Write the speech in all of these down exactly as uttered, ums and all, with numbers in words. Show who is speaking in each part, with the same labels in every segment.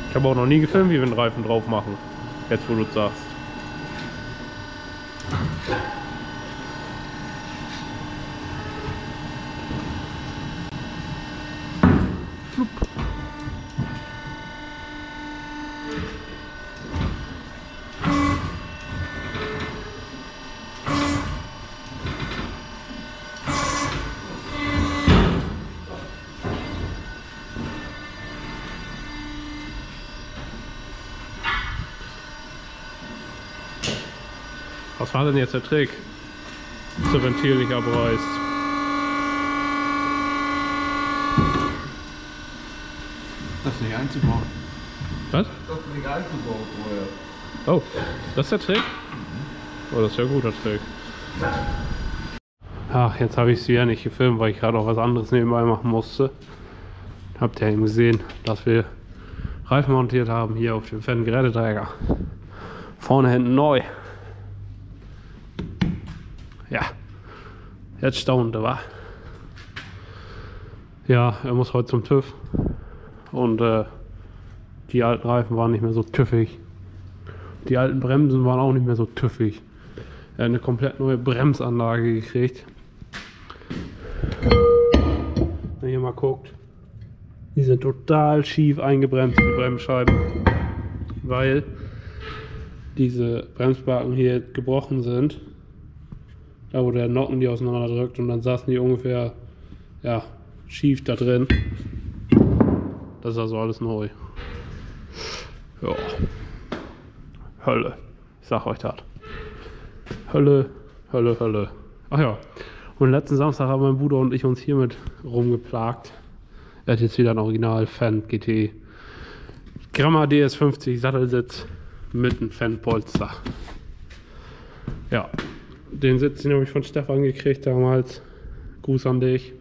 Speaker 1: Ich habe auch noch nie gefilmt, wie wir den Reifen drauf machen. Jetzt wo du es sagst. Flup. Was war denn jetzt der Trick, dass der Ventil nicht abreißt?
Speaker 2: Das nicht einzubauen.
Speaker 1: Was?
Speaker 2: Das nicht einzubauen vorher.
Speaker 1: Oh, das ist der Trick? Oh, das ist ja ein guter Trick. Ach, jetzt habe ich sie ja nicht gefilmt, weil ich gerade auch was anderes nebenbei machen musste. Habt ihr eben gesehen, dass wir Reifen montiert haben hier auf dem fetten Geräteträger. Vorne hinten neu. Ja, jetzt staunte, wa? Ja, er muss heute zum TÜV und äh, die alten Reifen waren nicht mehr so tüffig. Die alten Bremsen waren auch nicht mehr so tüffig. Er hat eine komplett neue Bremsanlage gekriegt. Wenn ihr mal guckt, die sind total schief eingebremst, die Bremsscheiben, weil diese Bremsbacken hier gebrochen sind. Da wo der Nocken die auseinanderdrückt und dann saßen die ungefähr ja, schief da drin. Das ist also alles neu. Ja. Hölle. Ich sag euch das. Hölle, Hölle, Hölle. Ach ja. Und letzten Samstag haben mein Bruder und ich uns hiermit rumgeplagt. Er hat jetzt wieder ein Original Fendt G T Gramma D S fünfzig Sattelsitz mit einem Fendt-Polster. Ja. Den Sitz, den habe ich von Stefan gekriegt damals. Gruß an dich.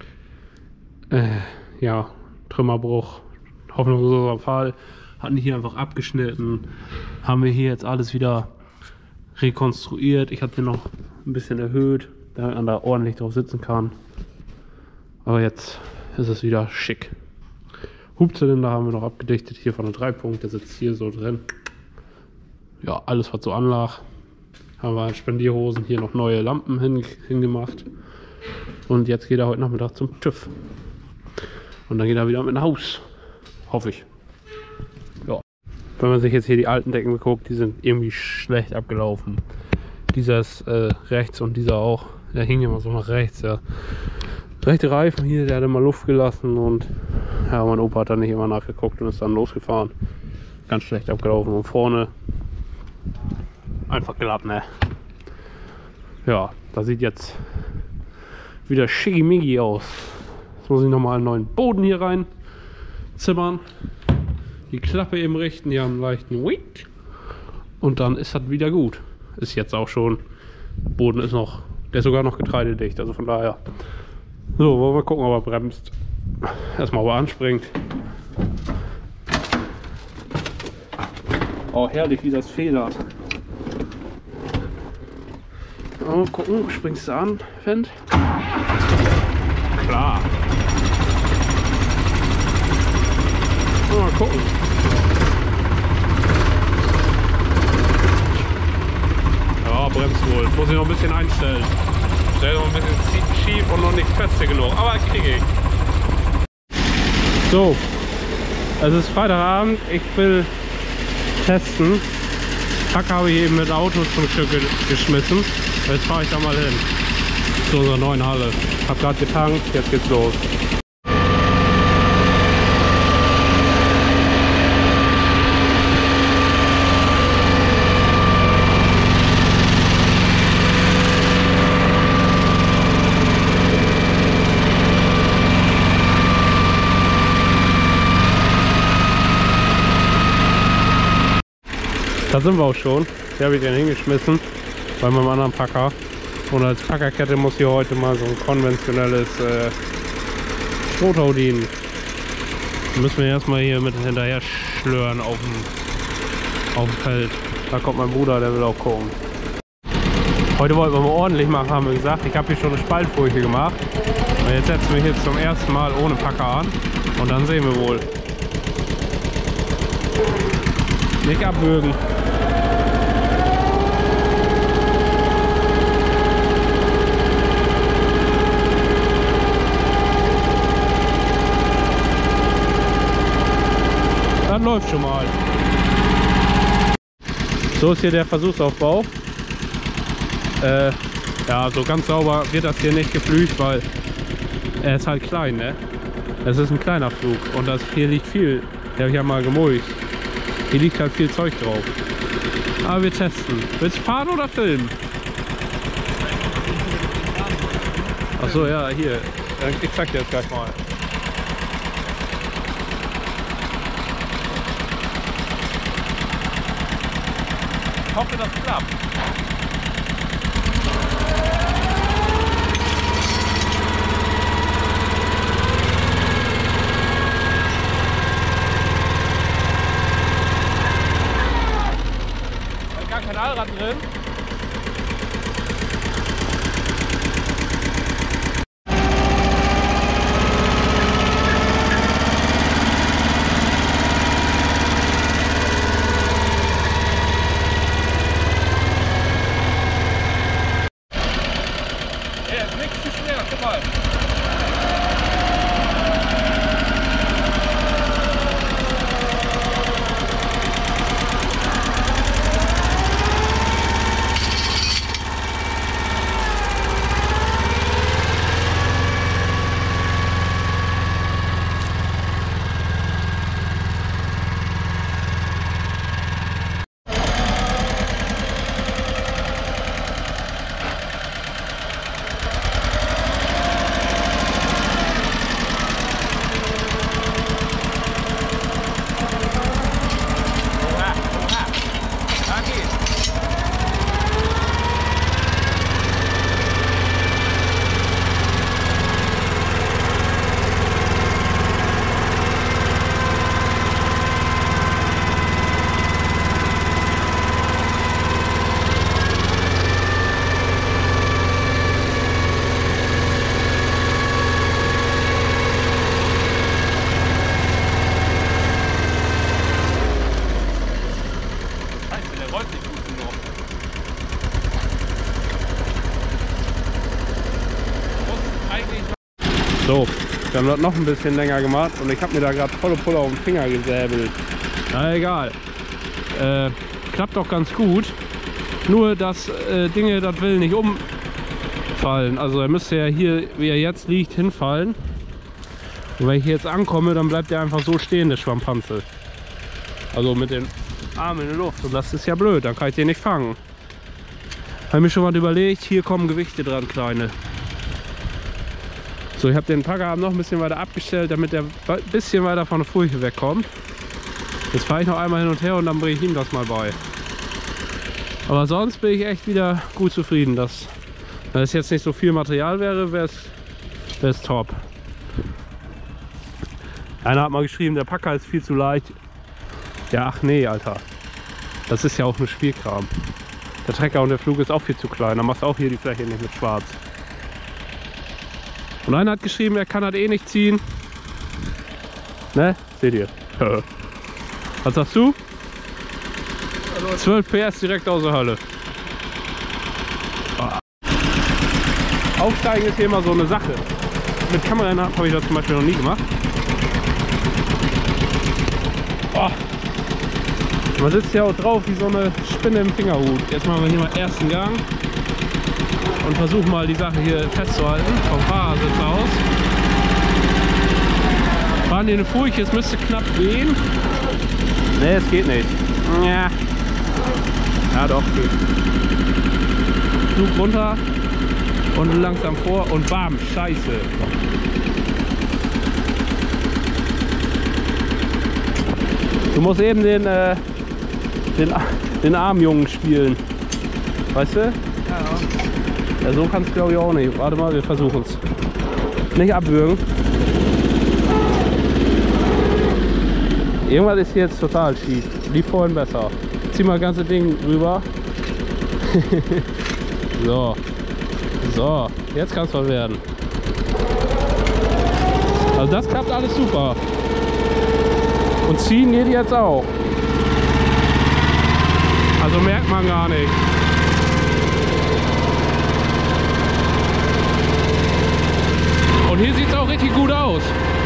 Speaker 1: Äh, ja, Trümmerbruch. Hoffnungsloser Fall. Hatten hier einfach abgeschnitten. Haben wir hier jetzt alles wieder rekonstruiert. Ich habe den noch ein bisschen erhöht, damit man da ordentlich drauf sitzen kann. Aber jetzt ist es wieder schick. Hubzylinder haben wir noch abgedichtet. Hier von der drei Punkt. Der sitzt hier so drin. Ja, alles was so anlag. Haben wir in Spendierhosen hier noch neue Lampen hin, hingemacht. Und jetzt geht er heute Nachmittag zum TÜV. Und dann geht er wieder mit nach Haus. Hoffe ich. Ja. Wenn man sich jetzt hier die alten Decken guckt, die sind irgendwie schlecht abgelaufen. Dieser ist äh, rechts und dieser auch. Der hing immer so nach rechts. Ja. Rechte Reifen hier, der hat immer Luft gelassen und ja, mein Opa hat da nicht immer nachgeguckt und ist dann losgefahren. Ganz schlecht abgelaufen. Und vorne einfach glatt, ne? Ja, das sieht jetzt wieder schickimicki aus. Jetzt muss ich nochmal einen neuen Boden hier rein zimmern. Die Klappe eben richten, die haben einen leichten Wick. Und dann ist das wieder gut. Ist jetzt auch schon. Der Boden ist noch, der ist sogar noch getreidedicht, also von daher. So, wollen wir gucken, ob er bremst. Erstmal, ob er anspringt. Oh, herrlich, wie das federt. Oh, gucken, springst du an, Fendt? Klar. Oh, mal gucken. Ja, bremst wohl. Muss ich noch ein bisschen einstellen. Stell noch ein bisschen schief und noch nicht feste genug. Aber kriege ich. So, es ist Freitagabend. Ich will testen. Pack habe ich eben mit Autos zum Stück geschmissen. Jetzt fahre ich da mal hin. Zu unserer neuen Halle. Hab gerade getankt, jetzt geht's los. Da sind wir auch schon. Hier habe ich den hingeschmissen bei meinem anderen Packer. Und als Packerkette muss hier heute mal so ein konventionelles äh, Strohtau dienen. Da müssen wir erstmal hier mit hinterher schlören auf dem, auf dem Feld. Da kommt mein Bruder, der will auch gucken. Heute wollten wir mal ordentlich machen, haben wir gesagt. Ich habe hier schon eine Spaltfurche gemacht. Und jetzt setzen wir hier zum ersten Mal ohne Packer an. Und dann sehen wir wohl. Nicht abwürgen. Das läuft schon mal. So ist hier der Versuchsaufbau. Äh, ja, so ganz sauber wird das hier nicht geflügt, weil er ist halt klein, ne? Es ist ein kleiner Flug und das hier liegt viel. Den habe ich ja mal gemulcht. Hier liegt halt viel Zeug drauf. Aber wir testen. Willst du fahren oder filmen? Achso, ja, hier. Ich zeig dir das gleich mal. Ich hoffe, das klappt. Da ist gar kein Allrad drin. So, wir haben das noch ein bisschen länger gemacht und ich habe mir da gerade volle Pulle auf den Finger gesäbelt. Na egal. Äh, klappt doch ganz gut. Nur das äh, Dinge, das will nicht umfallen. Also er müsste ja hier, wie er jetzt liegt, hinfallen. Und wenn ich jetzt ankomme, dann bleibt er einfach so stehen, der Schwammpanzel. Also mit den Armen in der Luft. Und das ist ja blöd, dann kann ich den nicht fangen. Habe mir schon mal überlegt, hier kommen Gewichte dran, kleine. So, ich habe den Packerarm noch ein bisschen weiter abgestellt, damit er ein bisschen weiter von der Furche wegkommt. Jetzt fahre ich noch einmal hin und her und dann bringe ich ihm das mal bei. Aber sonst bin ich echt wieder gut zufrieden. Dass, wenn es jetzt nicht so viel Material wäre, wäre es top. Einer hat mal geschrieben, der Packer ist viel zu leicht. Ja, ach nee, Alter. Das ist ja auch nur Spielkram. Der Trecker und der Flug ist auch viel zu klein. Dann machst du auch hier die Fläche nicht mit schwarz. Und einer hat geschrieben, er kann das eh nicht ziehen. Ne? Seht ihr. Was sagst du? zwölf P S direkt aus der Hölle. Aufsteigen ist hier immer so eine Sache. Mit Kamera habe ich das zum Beispiel noch nie gemacht. Oh. Man sitzt ja auch drauf wie so eine Spinne im Fingerhut. Jetzt machen wir hier mal ersten Gang. Und versuchen mal die Sache hier festzuhalten, vom Fahrersitz aus. Fahren hier eine Furche, es müsste knapp gehen. Ne, es geht nicht. Ja, ja doch, geht. Flug runter und langsam vor und bam, scheiße. Du musst eben den, äh, den, den Armjungen spielen. Weißt du? Ja. Ja, so kannst du glaube ich auch nicht. Warte mal, wir versuchen es. Nicht abwürgen. Irgendwas ist jetzt total schief. Lief vorhin besser. Zieh mal das ganze Ding rüber. So. So. Jetzt kann es was werden. Also das klappt alles super. Und ziehen geht jetzt auch. Also merkt man gar nicht. Und hier sieht es auch richtig gut aus.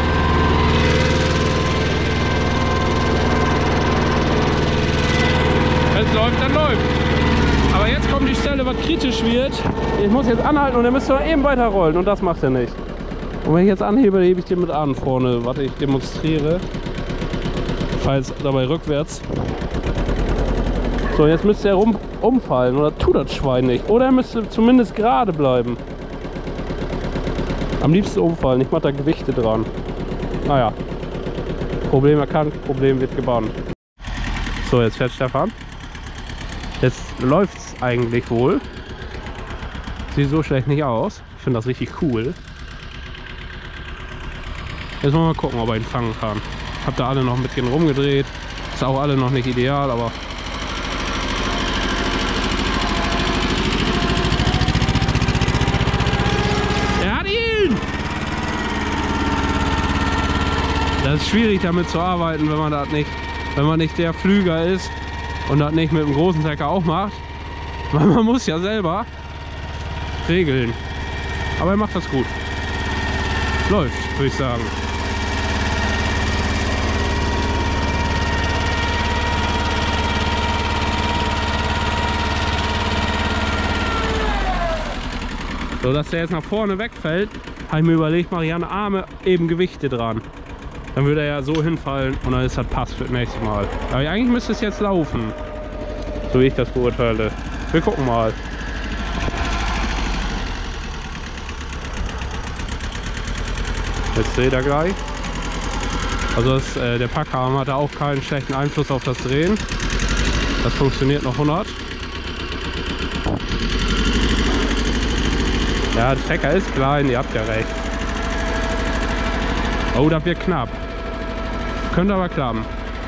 Speaker 1: Wenn es läuft, dann läuft. Aber jetzt kommt die Stelle, was kritisch wird. Ich muss jetzt anhalten und dann müsst ihr eben weiterrollen. Und das macht er nicht. Und wenn ich jetzt anhebe, hebe ich den mit an vorne. Warte, ich demonstriere. Falls dabei rückwärts. So, jetzt müsste er rum, umfallen. Oder tut das Schwein nicht. Oder er müsste zumindest gerade bleiben. Am liebsten umfallen. Ich mache da Gewichte dran. Naja. Problem erkannt, Problem wird gebannt. So, jetzt fährt Stefan. Jetzt läuft es eigentlich wohl. Sieht so schlecht nicht aus. Ich finde das richtig cool. Jetzt wollen wir mal gucken, ob er ihn fangen kann. Habt ihr alle noch ein bisschen rumgedreht. Ist auch alle noch nicht ideal, aber... Er hat ihn! Das ist schwierig damit zu arbeiten, wenn man das nicht, wenn man nicht der Flüger ist und das nicht mit dem großen Trecker auch macht. Weil man muss ja selber regeln. Aber er macht das gut. Läuft, würde ich sagen. So, dass der jetzt nach vorne wegfällt, habe ich mir überlegt, mache ich an Arme eben Gewichte dran. Dann würde er ja so hinfallen und dann ist das Pass für das nächste Mal. Aber eigentlich müsste es jetzt laufen, so wie ich das beurteile. Wir gucken mal. Jetzt dreht er gleich. Also das, äh, der Packarm hatte auch keinen schlechten Einfluss auf das Drehen. Das funktioniert noch hundert. Ja, der Trecker ist klein, ihr habt ja recht. Oh, das wird knapp. Könnte aber klappen.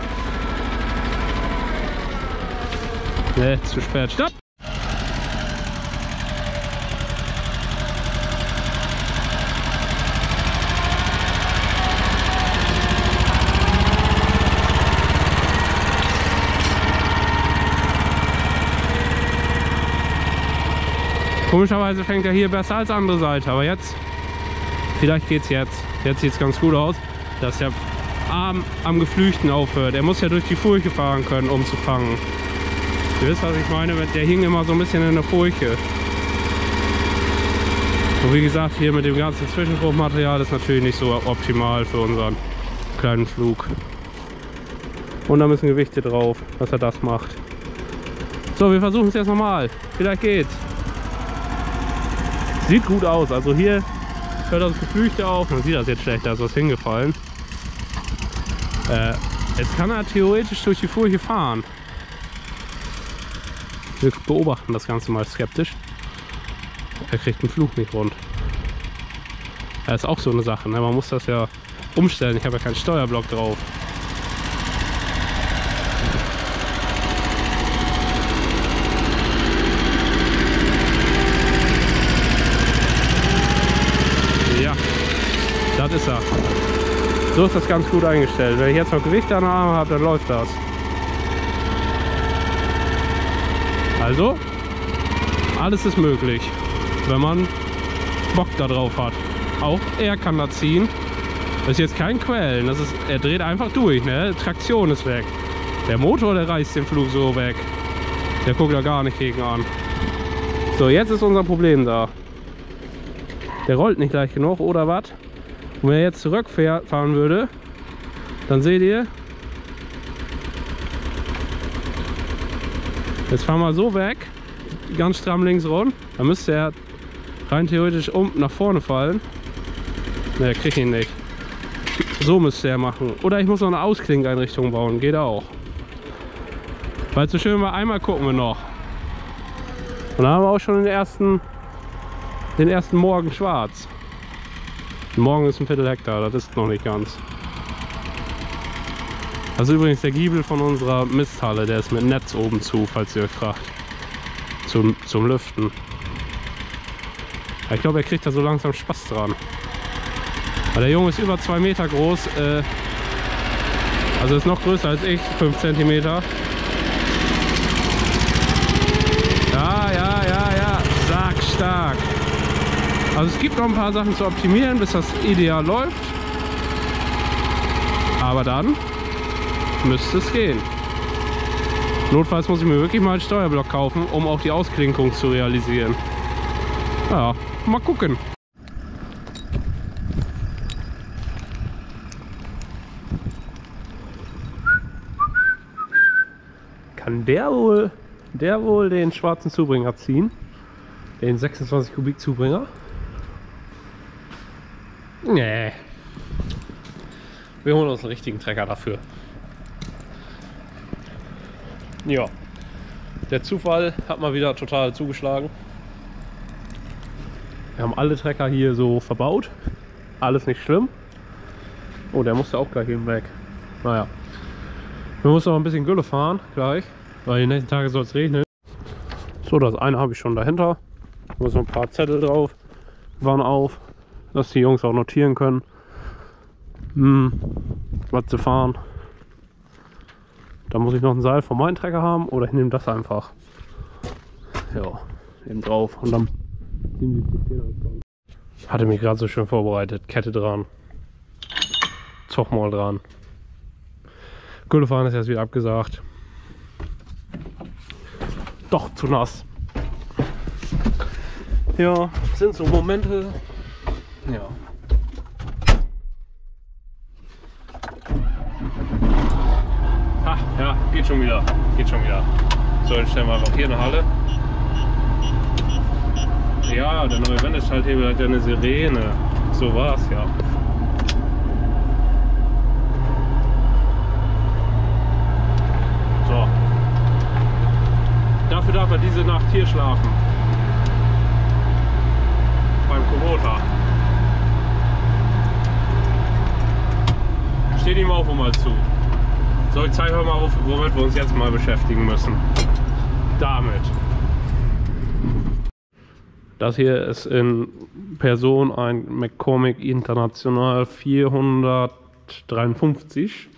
Speaker 1: Ne, zu spät. Stopp! Komischerweise fängt er hier besser als andere Seite, aber jetzt, vielleicht geht's jetzt. Jetzt sieht es ganz gut aus, dass der Arm am Geflüchten aufhört. Er muss ja durch die Furche fahren können, um zu fangen. Ihr wisst, was ich meine? Der hing immer so ein bisschen in der Furche. Und wie gesagt, hier mit dem ganzen Zwischenbruchmaterial ist natürlich nicht so optimal für unseren kleinen Flug. Und da müssen Gewichte drauf, dass er das macht. So, wir versuchen es jetzt nochmal. Vielleicht geht's. Sieht gut aus, also hier hört das Geflüchte auf, man sieht das jetzt schlecht, da ist was hingefallen. Äh, jetzt kann er theoretisch durch die Furche fahren. Wir beobachten das Ganze mal skeptisch. Er kriegt den Flug nicht rund. Das ist auch so eine Sache, ne? Man muss das ja umstellen, ich habe ja keinen Steuerblock drauf. Das ist er. So ist das ganz gut eingestellt. Wenn ich jetzt noch Gewicht an der Arme habe, dann läuft das. Also, alles ist möglich, wenn man Bock da drauf hat. Auch er kann da ziehen. Das ist jetzt kein Quellen. Das ist, er dreht einfach durch. Ne? Traktion ist weg. Der Motor, der reißt den Flug so weg. Der guckt da gar nicht gegen an. So, jetzt ist unser Problem da. Der rollt nicht gleich genug, oder was? Und wenn er jetzt zurückfahren würde, dann seht ihr, jetzt fahren wir so weg, ganz stramm links rund, dann müsste er rein theoretisch um nach vorne fallen. Ne, krieg ihn nicht. So müsste er machen. Oder ich muss noch eine Ausklinkeinrichtung bauen, geht auch. Weil es so schön war, einmal gucken wir noch. Und dann haben wir auch schon den ersten, den ersten Morgen schwarz. Morgen ist ein Viertel Hektar, das ist noch nicht ganz. Das ist übrigens der Giebel von unserer Misthalle, der ist mit Netz oben zu, falls ihr euch fragt. Zum, zum Lüften. Ja, ich glaube, er kriegt da so langsam Spaß dran. Weil der Junge ist über zwei Meter groß, äh, also ist noch größer als ich, fünf Zentimeter. Also es gibt noch ein paar Sachen zu optimieren, bis das ideal läuft. Aber dann müsste es gehen. Notfalls muss ich mir wirklich mal einen Steuerblock kaufen, um auch die Ausklinkung zu realisieren. Ja, mal gucken. Kann der wohl, der wohl den schwarzen Zubringer ziehen? Den sechsundzwanzig Kubik Zubringer? Nee. Wir holen uns einen richtigen Trecker dafür. Ja. Der Zufall hat mal wieder total zugeschlagen. Wir haben alle Trecker hier so verbaut. Alles nicht schlimm. Oh, der musste auch gleich eben weg. Naja. Wir müssen noch ein bisschen Gülle fahren gleich, weil die nächsten Tage soll es regnen. So, das eine habe ich schon dahinter. Da muss noch ein paar Zettel drauf. Waren auf, dass die Jungs auch notieren können, hm, was sie fahren. Da muss ich noch ein Seil von meinem Trecker haben oder ich nehme das einfach. Ja, eben drauf und dann hatte mich gerade so schön vorbereitet. Kette dran, Zochmal dran. Güllefahren ist jetzt wieder abgesagt. Doch zu nass. Ja, sind so Momente. Ja. Ha, ja, geht schon wieder. Geht schon wieder. So, jetzt stellen wir einfach hier eine Halle. Ja, der neue Wendeschalthebel hat ja eine Sirene. So war es ja. So. Dafür darf er diese Nacht hier schlafen. Beim Kubota. Steht ihm auch mal zu. So, ich zeige euch mal, womit wir uns jetzt mal beschäftigen müssen. Damit. Das hier ist in Person ein McCormick International vierhundertdreiundfünfzig.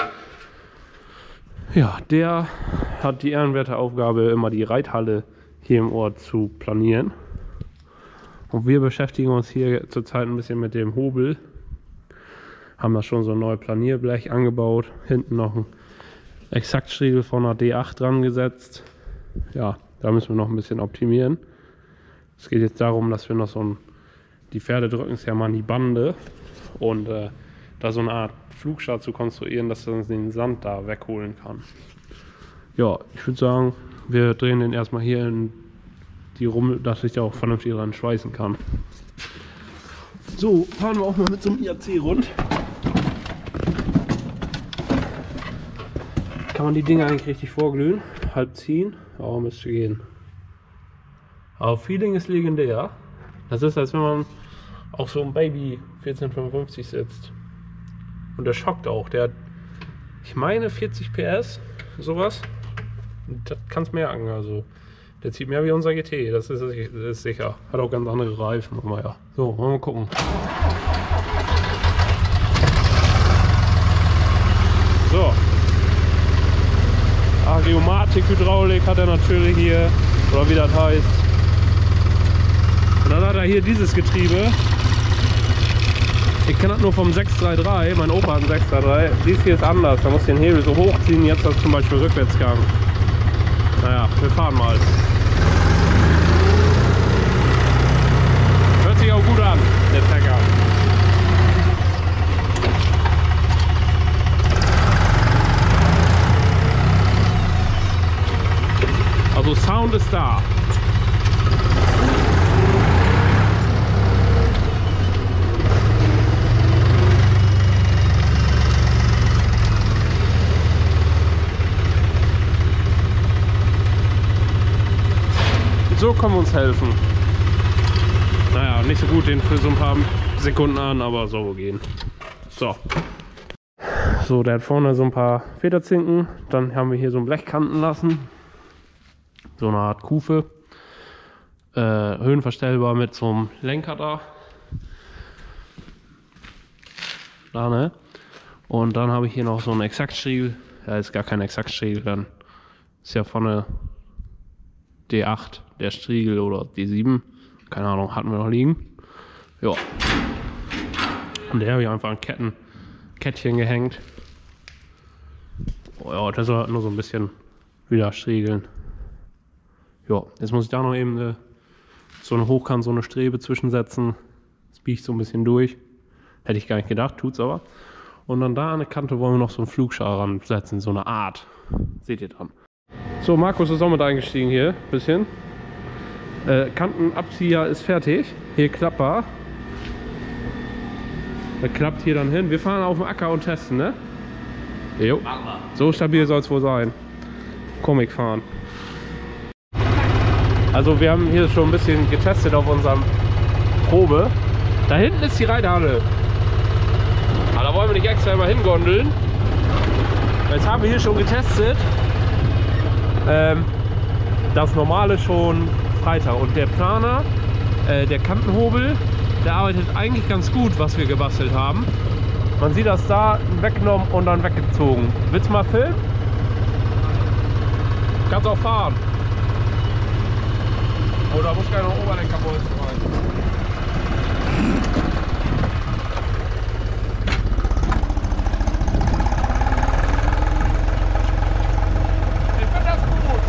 Speaker 1: Ja, der hat die ehrenwerte Aufgabe, immer die Reithalle hier im Ort zu planieren. Und wir beschäftigen uns hier zurzeit ein bisschen mit dem Hobel. Haben da schon so ein neues Planierblech angebaut. Hinten noch ein Exaktstriegel von einer D acht dran gesetzt. Ja, da müssen wir noch ein bisschen optimieren. Es geht jetzt darum, dass wir noch so ein... Die Pferde drücken es ja mal an die Bande. Und äh, da so eine Art Flugschar zu konstruieren, dass man den Sand da wegholen kann. Ja, ich würde sagen, wir drehen den erstmal hier in die Rummel, dass ich da auch vernünftig dran schweißen kann. So, fahren wir auch mal mit so einem I A C rund. Kann man die Dinger eigentlich richtig vorglühen, halb ziehen, aber müsste gehen. Aber Feeling ist legendär. Das ist, als wenn man auf so einem Baby vierzehnhundertfünfundfünfzig sitzt. Und der schockt auch. Der hat, ich meine, vierzig P S, sowas. Das kann es merken. Also, der zieht mehr wie unser G T, das ist, das ist sicher. Hat auch ganz andere Reifen. Aber ja. So, wollen wir mal gucken. So. Ariomatik Hydraulik hat er natürlich hier. Oder wie das heißt. Und dann hat er hier dieses Getriebe. Ich kenne das nur vom sechs drei drei, mein Opa hat einen sechs drei drei. Dies hier ist anders, da muss ich den Hebel so hochziehen, jetzt das zum Beispiel Rückwärtsgang. Naja, wir fahren mal. Hört sich auch gut an, der Trecker. Also Sound ist da. So können wir uns helfen. Naja, nicht so gut den für so ein paar Sekunden an, aber soll wohl gehen. So. So, der hat vorne so ein paar Federzinken. Dann haben wir hier so ein Blech kanten lassen. So eine Art Kufe. Äh, höhenverstellbar mit so einem Lenker da. Da, ne? Und dann habe ich hier noch so einen Exaktstriegel. Ja, ist gar kein Exaktstriegel, dann ist ja vorne D acht der Striegel oder D sieben, keine Ahnung, hatten wir noch liegen. Ja. Und der habe ich einfach an Ketten, Kettchen gehängt. Oh ja, das soll nur so ein bisschen wieder striegeln. Ja, jetzt muss ich da noch eben eine, so eine Hochkant, so eine Strebe zwischensetzen. Das biege ich so ein bisschen durch. Hätte ich gar nicht gedacht, tut's aber. Und dann da an der Kante wollen wir noch so einen Flugschal ransetzen, so eine Art. Seht ihr dann. So, Markus ist auch mit eingestiegen hier, bisschen. Äh, Kantenabzieher ist fertig. Hier klappbar. Das klappt hier dann hin. Wir fahren auf den Acker und testen, ne? Jo. So stabil soll es wohl sein. Comic fahren. Also wir haben hier schon ein bisschen getestet auf unserem Probe. Da hinten ist die Reithalle. Aber da wollen wir nicht extra immer hingondeln. Jetzt haben wir hier schon getestet. Ähm, das normale schon Freitag. Und der Planer, äh, der Kantenhobel, der arbeitet eigentlich ganz gut, was wir gebastelt haben. Man sieht das da weggenommen und dann weggezogen. Willst du mal filmen? Kannst auch fahren. Oder muss keiner Oberlenkerbolzen rein. Ich finde das gut.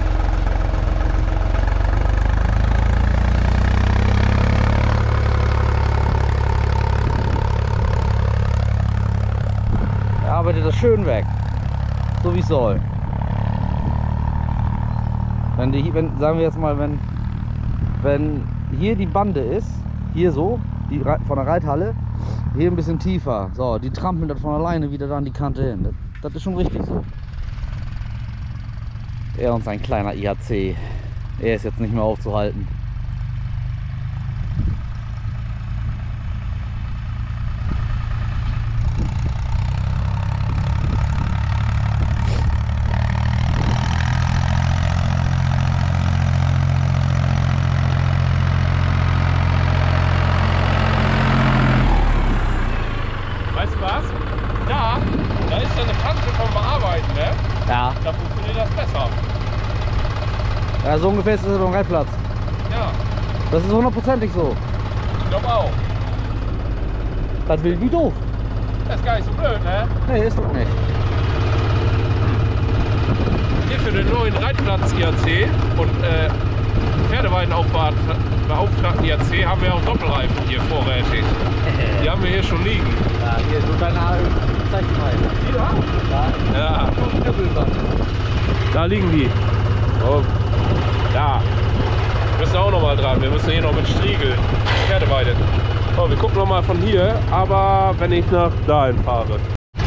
Speaker 3: Er arbeitet das schön weg. So wie es soll. Wenn die, wenn, sagen wir jetzt mal, wenn Wenn hier die Bande ist, hier so, die von der Reithalle, hier ein bisschen tiefer, so, die trampeln das von alleine wieder da an die Kante hin. Das, das ist schon richtig so. Er und sein kleiner I H C, er ist jetzt nicht mehr aufzuhalten. Ja.
Speaker 1: Da funktioniert das besser.
Speaker 3: Ja, so ungefähr ist es beim Reitplatz.
Speaker 1: Ja.
Speaker 3: Das ist hundertprozentig so.
Speaker 1: Ich glaube auch.
Speaker 3: Das will wie doof.
Speaker 1: Das ist gar nicht so blöd, ne?
Speaker 3: Nee, ist doch nicht.
Speaker 1: Hier für den neuen Reitplatz I H C und äh, Pferdeweidenaufbahn beauftragten I H C haben wir auch Doppelreifen hier vorrätig. Die haben wir hier schon liegen.
Speaker 3: Ja, hier, so deine Haare. Zeig die mal.
Speaker 1: Hier? Ja. Ja. Da liegen die. Oh. Ja. Wir müssen auch noch mal dran. Wir müssen hier noch mit Striegel Pferdeweide. Oh, wir gucken noch mal von hier, aber wenn ich nach dahin fahre.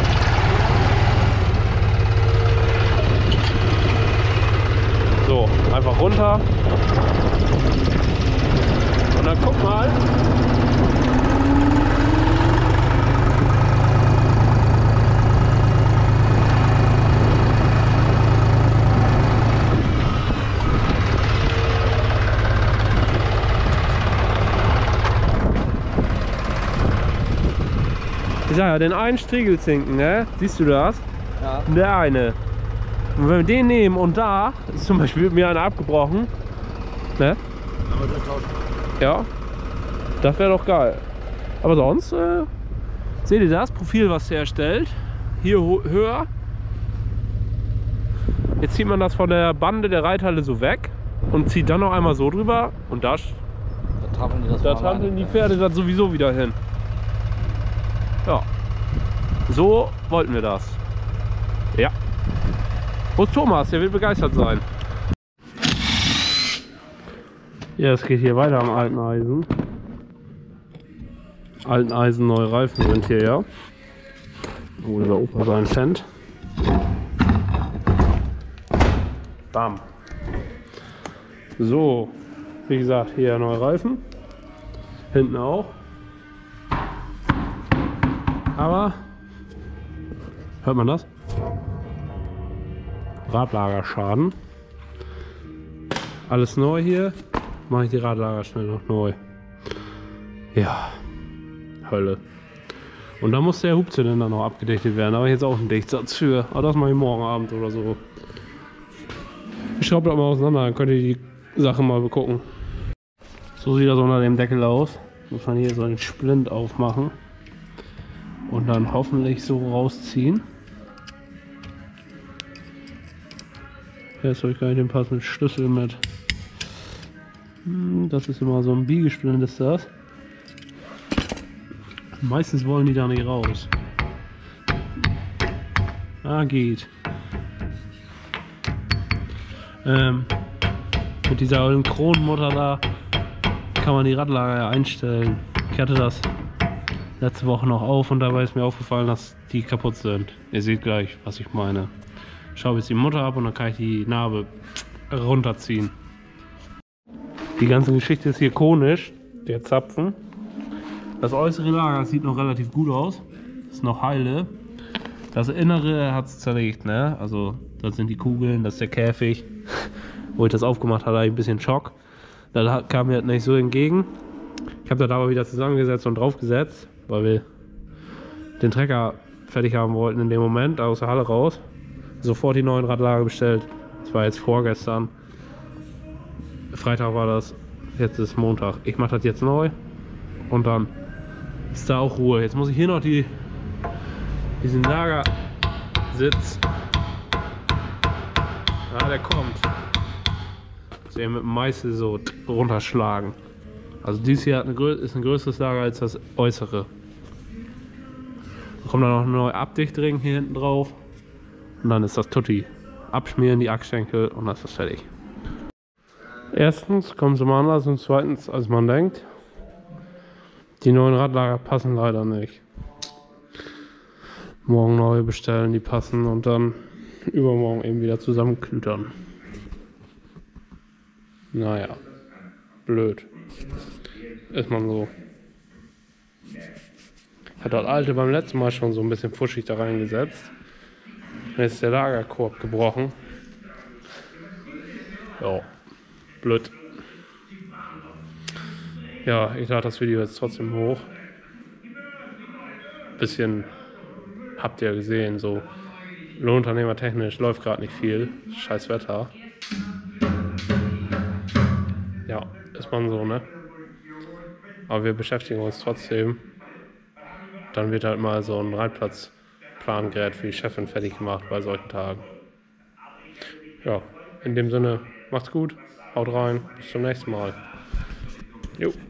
Speaker 1: So, einfach runter. Und dann guck mal. Ich sag ja, den einen Striegelzinken, ne? Siehst du das?
Speaker 3: Ja.
Speaker 1: Der eine. Und wenn wir den nehmen und da ist zum Beispiel mir einer abgebrochen, ne? Ja, das wäre doch geil. Aber sonst, äh, seht ihr das Profil, was der erstellt? Hier höher. Jetzt zieht man das von der Bande der Reithalle so weg und zieht dann noch einmal so drüber und da,
Speaker 3: Da trampeln die, das
Speaker 1: da trampeln die Pferde dann sowieso wieder hin. Ja, so wollten wir das. Ja. Wo ist Thomas? Der wird begeistert sein. Ja, es geht hier weiter am alten Eisen. Alten Eisen, neue Reifen sind hier, ja. Wo unser Opa sein Cent. Bam. So, wie gesagt, hier neue Reifen. Hinten auch. Aber, hört man das? Radlagerschaden. Alles neu hier. Mache ich die Radlager schnell noch neu. Ja, Hölle. Und da muss der Hubzylinder noch abgedichtet werden. Aber jetzt auch einen Dichtsatz für. Aber das mache ich morgen Abend oder so. Ich schraube das mal auseinander, dann könnt ihr die Sache mal begucken. So sieht das unter dem Deckel aus. Muss man hier so einen Splint aufmachen und dann hoffentlich so rausziehen. Jetzt habe ich gar nicht den passenden Schlüssel mit. Das ist immer so ein Biegesplint, ist das. Meistens wollen die da nicht raus. Ah, geht. Ähm, mit dieser ollen Kronenmutter da kann man die Radlager ja einstellen. Ich hatte das letzte Woche noch auf und dabei ist mir aufgefallen, dass die kaputt sind. Ihr seht gleich, was ich meine. Schraube jetzt die Mutter ab und dann kann ich die Narbe runterziehen. Die ganze Geschichte ist hier konisch, der Zapfen. Das äußere Lager sieht noch relativ gut aus, ist noch heile. Das Innere hat es zerlegt, ne? Also das sind die Kugeln, das ist der Käfig. Wo ich das aufgemacht hatte, hatte ich ein bisschen Schock. Da kam mir halt nicht so entgegen. Ich habe das aber wieder zusammengesetzt und draufgesetzt, weil wir den Trecker fertig haben wollten in dem Moment, aus der Halle raus. Sofort die neuen Radlager bestellt. Das war jetzt vorgestern. Freitag war das, jetzt ist Montag. Ich mache das jetzt neu und dann ist da auch Ruhe. Jetzt muss ich hier noch die, diesen Lagersitz. Ja, der kommt. So mit dem Meißel so runterschlagen. Also dieses hier hat eine, ist ein größeres Lager als das äußere. Da kommt dann noch ein neuer Abdichtring hier hinten drauf. Und dann ist das Tutti. Abschmieren die Achsschenkel und dann ist das fertig. Erstens kommt es immer anders und zweitens als man denkt. Die neuen Radlager passen leider nicht. Morgen neue bestellen, die passen und dann übermorgen eben wieder zusammenklütern. Naja, blöd. Ist man so. Ich hatte das alte beim letzten Mal schon so ein bisschen fuschig da reingesetzt. Jetzt ist der Lagerkorb gebrochen. Ja, blöd. Ja, ich lade das Video jetzt trotzdem hoch. Bisschen habt ihr gesehen, so lohnunternehmertechnisch läuft gerade nicht viel. Scheiß Wetter. Ja, ist man so, ne? Aber wir beschäftigen uns trotzdem. Dann wird halt mal so ein Reitplatzplangerät für die Chefin fertig gemacht bei solchen Tagen. Ja, in dem Sinne, macht's gut, haut rein, bis zum nächsten Mal. Jo.